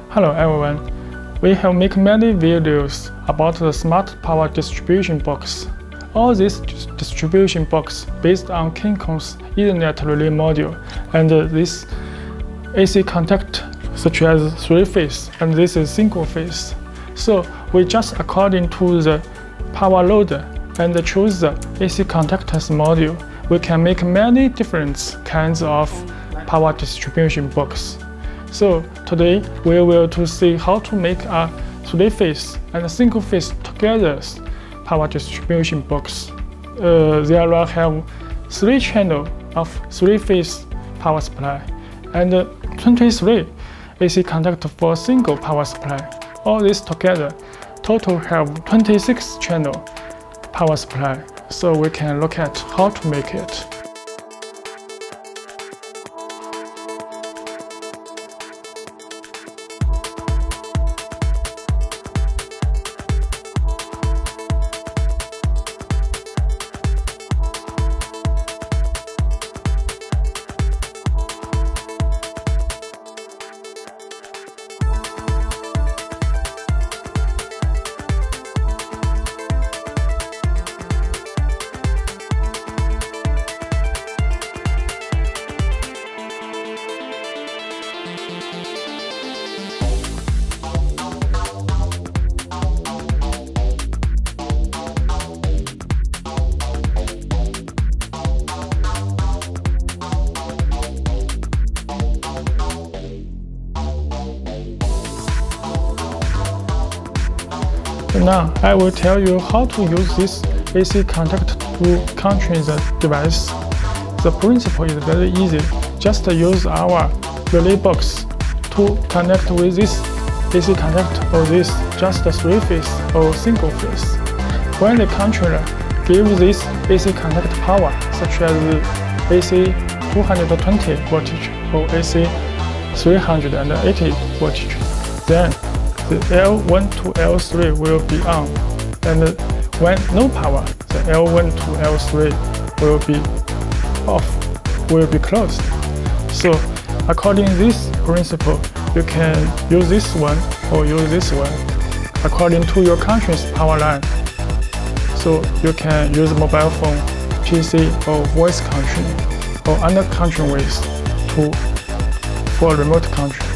Hello everyone, we have made many videos about the smart power distribution box. All these distribution box based on Kinkon's Ethernet relay module and this AC contact such as 3-phase and this is single phase. So we just according to the power load and choose the AC contactors module. We can make many different kinds of power distribution box. So today we will to see how to make a 3-phase and a single phase together power distribution box. There will have 3 channels of 3-phase power supply and 23 AC contactor for single power supply. All this together total have 26 channel power supply. So we can look at how to make it. Now I will tell you how to use this AC contactor to control the device. The principle is very easy. Just use our relay box to connect with this AC contactor or this just 3-phase or single phase. When the controller gives this AC contactor power, such as AC 220 voltage or AC 380 voltage, then the L1 to L3 will be on, and when no power, the L1 to L3 will be off, will be closed. So according to this principle, you can use this one or use this one according to your country's power line. So you can use mobile phone, PC or voice control or other control ways for remote control.